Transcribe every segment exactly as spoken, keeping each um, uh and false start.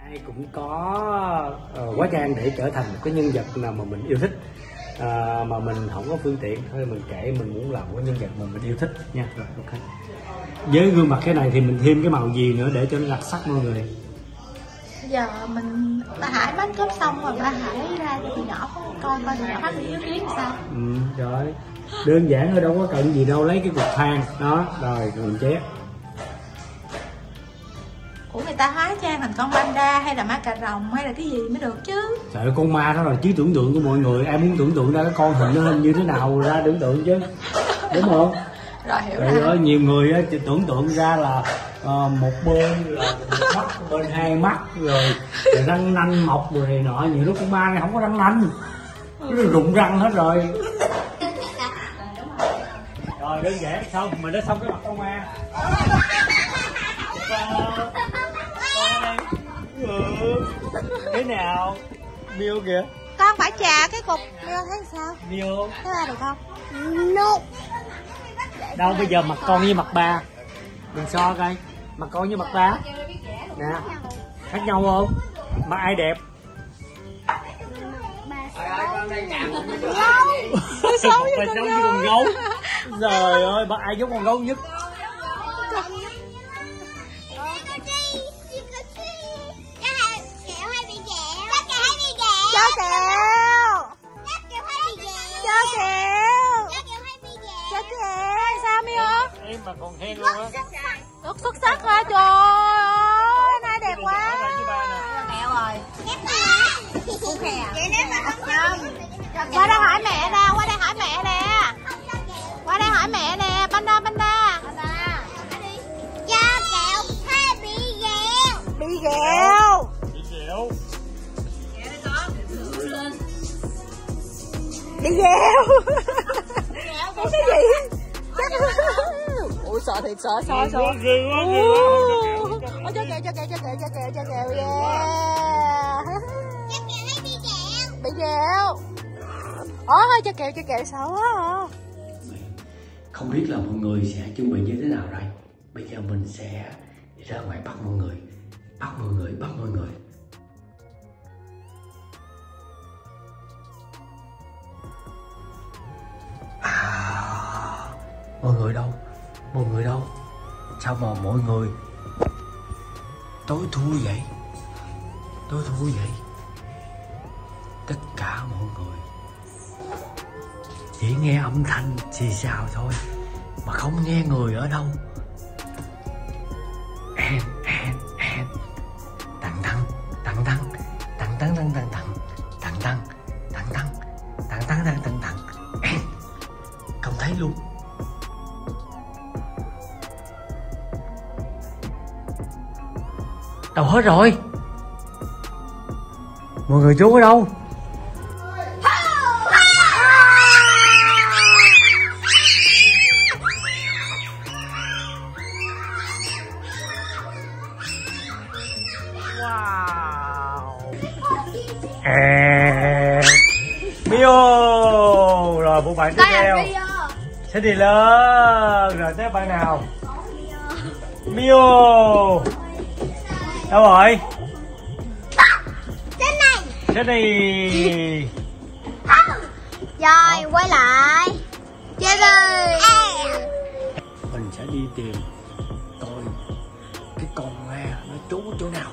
Ai cũng có uh, hóa trang để trở thành một cái nhân vật nào mà mình yêu thích, uh, mà mình không có phương tiện thôi mình kệ, mình muốn làm cái nhân vật mà mình yêu thích nha. Rồi ok. Với gương mặt cái này thì mình thêm cái màu gì nữa để cho nó đặc sắc mọi người? Bây giờ mình ba Hải make up xong rồi ba Hải ra cho tụi nhỏ coi coi tụi nhỏ mắt ý kiến sao. Ừ, rồi đơn giản thôi, đâu có cần gì đâu, lấy cái cục than đó rồi mình chét. Của người ta hóa trang thành con panda hay là ma cà rồng hay là cái gì mới được chứ. Trời ơi, con ma đó là trí tưởng tượng của mọi người, ai muốn tưởng tượng ra cái con hình nó hình như thế nào ra tưởng tượng chứ, đúng không? Rồi hiểu rồi. rồi. Nhiều người á, tưởng tượng ra là uh, một bên là một mắt, bên hai mắt rồi, rồi răng nanh mọc rồi này nọ, nhiều lúc con ma này không có răng nanh, nó rụng răng hết rồi. Rồi đơn giản xong mình đã xong cái mặt con ma. Ừ. Thế nào Miu kìa, Con phải chà cái cục Miu thấy sao? Miu Thế ra được không? No. Đâu bây giờ mặt con với mặt ba mình so coi, mặt con với mặt ba nè khác nhau không? Mặt ai đẹp? Xấu với con gấu. Trời ơi, mặt ai giống con gấu nhất? Em mà còn khen luôn á. Rất xuất sắc hả? Trời ơi, nay đẹp quá. Mẹo rồi. Qua đây hỏi mẹ nè, qua đây hỏi mẹ nè. Qua đây hỏi mẹ nè, panda panda. Cho kẹo hay bị ghẹo? Bị ghẹo. Bị ghẹo. Bị ghẹo. Cái gì? Ủa sợ thiệt, sợ sợ sợ. Ủa cho kẹo cho kẹo cho kẹo cho kẹo cho kẹo yeah. Cho kẹo hay bị ghẹo? Bị ghẹo. Ủa thôi cho kẹo cho kẹo sợ quá à. Không biết là mọi người sẽ chuẩn bị như thế nào đây. Bây giờ mình sẽ đi ra ngoài bắt mọi người, bắt mọi người, bắt mọi người. À, mọi người đâu? Mọi người đâu? Sao mà mọi người tối thui vậy? Tối thui vậy? Tất cả mọi người chỉ nghe âm thanh xì xào thôi mà không nghe người ở đâu. En en en tặng tăng tặng tăng tặng tăng tặng tăng tặng tặng tăng tặng tăng tặng tăng tặng tăng tặng en không thấy luôn. Đâu hết rồi? Mọi người trốn ở đâu? Wow. À, Miu rồi bộ bạn tiếp theo sẽ đi lên rồi tới bạn nào? Miu đâu rồi? Trên này. Trên này. Rồi quay lại. Chơi rồi. Mình sẽ đi tìm coi cái con ma nó trốn ở chỗ nào.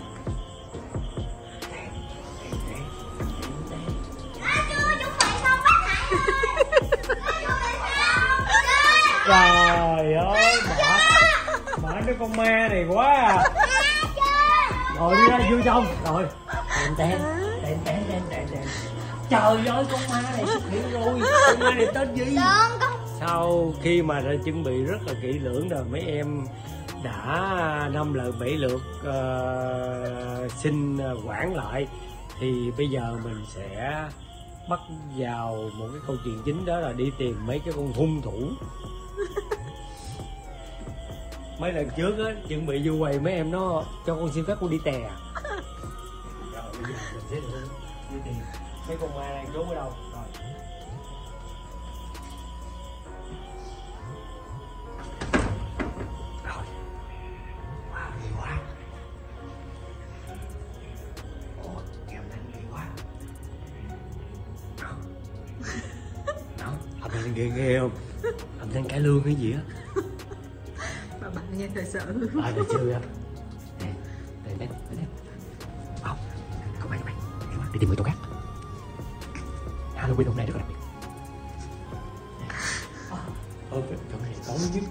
Trời ơi, mở mở cái con ma này quá à. Rồi đi ra vô trong rồi. Tèn tèn tèn tèn tèn tèn tèn. Trời ơi, con ma này xuất hiện rồi. Con ma này tên gì? Sau khi mà đã chuẩn bị rất là kỹ lưỡng rồi, mấy em đã năm lần bảy lượt uh, xin quản lại, thì bây giờ mình sẽ bắt vào một cái câu chuyện chính, đó là đi tìm mấy cái con hung thủ. Mấy lần trước á chuẩn bị vô quầy mấy em nó cho con xin phép con đi tè. Rồi bây giờ mình sẽ đi tìm mấy con ma đang trốn ở đâu. Rồi rồi wow, ghê quá. Anh ghê ghê không? Âm thanh cải lương cái gì á? Bà bạn nghe thời sự. À, được chưa? Nè, đây, đây, đây. Không, không phải, không phải. Đi tìm người chỗ khác. Halloween hôm nay rất là đặc biệt. Ơ, chỗ này tối nhất.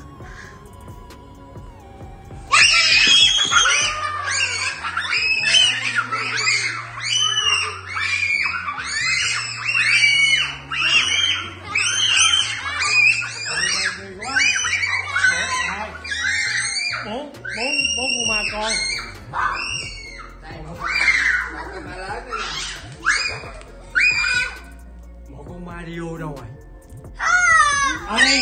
Bốn, bốn, bốn con ma con. Một con ma đi vô đâu rồi? Ở đây.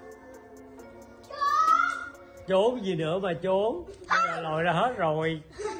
Trốn gì nữa mà trốn? Bây giờ lòi ra hết rồi.